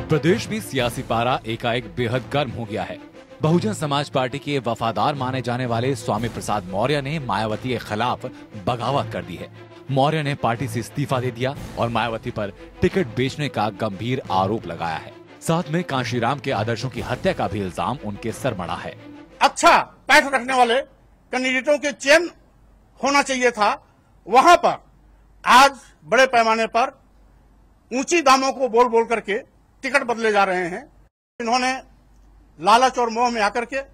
प्रदेश में सियासी पारा एकाएक बेहद गर्म हो गया है। बहुजन समाज पार्टी के वफादार माने जाने वाले स्वामी प्रसाद मौर्य ने मायावती के खिलाफ बगावत कर दी है। मौर्य ने पार्टी से इस्तीफा दे दिया और मायावती पर टिकट बेचने का गंभीर आरोप लगाया है। साथ में कांशीराम के आदर्शों की हत्या का भी इल्जाम उनके सर मड़ा है। अच्छा पैठ रखने वाले कैंडिडेटों के चयन होना चाहिए था, वहां पर आज बड़े पैमाने पर ऊंची दामों को बोल बोल करके टिकट बदले जा रहे हैं। इन्होंने लालच और मोह में आकर के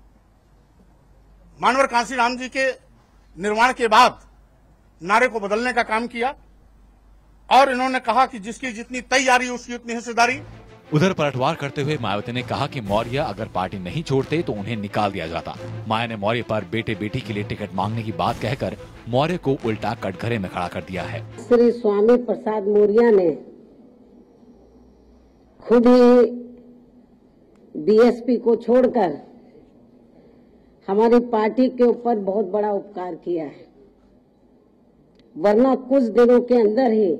मानवर कांशीराम जी के निर्माण के बाद नारे को बदलने का काम किया और इन्होंने कहा कि जिसकी जितनी तैयारी उसकी उतनी हिस्सेदारी। उधर पलटवार करते हुए मायावती ने कहा कि मौर्य अगर पार्टी नहीं छोड़ते तो उन्हें निकाल दिया जाता। माया ने मौर्य पर बेटे बेटी के लिए टिकट मांगने की बात कहकर मौर्य को उल्टा कटघरे में खड़ा कर दिया है। श्री स्वामी प्रसाद मौर्य ने खुद ही बीएसपी को छोड़कर हमारी पार्टी के ऊपर बहुत बड़ा उपकार किया है, वरना कुछ दिनों के अंदर ही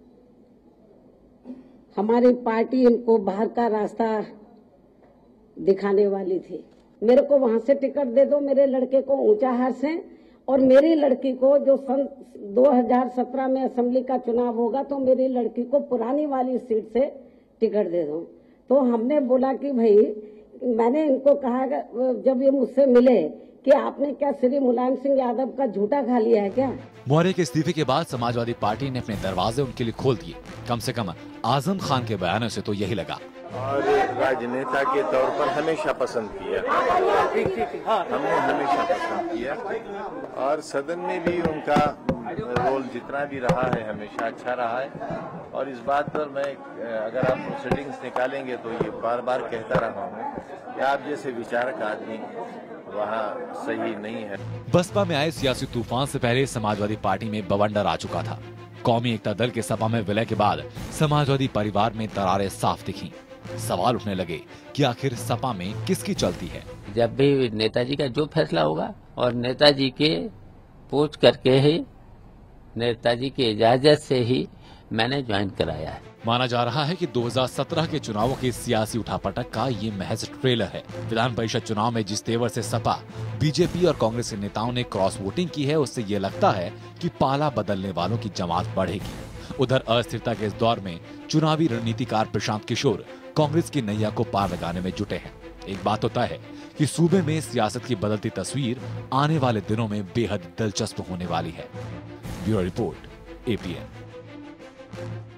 हमारी पार्टी इनको बाहर का रास्ता दिखाने वाली थी। मेरे को वहां से टिकट दे दो, मेरे लड़के को ऊंचाहार से, और मेरी लड़की को जो सन 2017 में असेंबली का चुनाव होगा तो मेरी लड़की को पुरानी वाली सीट से टिकट दे दो। तो हमने बोला कि भाई, मैंने इनको कहा जब ये मुझसे मिले कि आपने क्या श्री मुलायम सिंह यादव का झूठा खा लिया है क्या? मौर्य के इस्तीफे के बाद समाजवादी पार्टी ने अपने दरवाजे उनके लिए खोल दिए। कम से कम आजम खान के बयानों से तो यही लगा। और राजनेता के तौर पर हमेशा पसंद किया, हमने हमेशा पसंद किया और सदन में भी उनका रोल जितना भी रहा है हमेशा अच्छा रहा है। और इस बात पर मैं, अगर आप प्रोसीडिंग्स निकालेंगे तो ये बार बार कहता रहा हूँ कि आप जैसे विचारक आदमी वहाँ सही नहीं है। बसपा में आए सियासी तूफान से पहले समाजवादी पार्टी में बवंडर आ चुका था। कौमी एकता दल के सपा में विलय के बाद समाजवादी परिवार में दरारें साफ दिखीं। सवाल उठने लगे कि आखिर सपा में किसकी चलती है। जब भी नेताजी का जो फैसला होगा और नेताजी के पूछ करके ही, नेताजी की इजाजत से ही मैंने ज्वाइन कराया है। माना जा रहा है कि 2017 के चुनावों की सियासी उठापटक का ये महज ट्रेलर है। विधान परिषद चुनाव में जिस तेवर से सपा, बीजेपी और कांग्रेस के नेताओं ने क्रॉस वोटिंग की है, उससे ये लगता है कि पाला बदलने वालों की जमात बढ़ेगी। उधर अस्थिरता के इस दौर में चुनावी रणनीतिकार प्रशांत किशोर कांग्रेस की नैया को पार लगाने में जुटे हैं। एक बात तो तय है कि सूबे में सियासत की बदलती तस्वीर आने वाले दिनों में बेहद दिलचस्प होने वाली है। Bureau report, APN।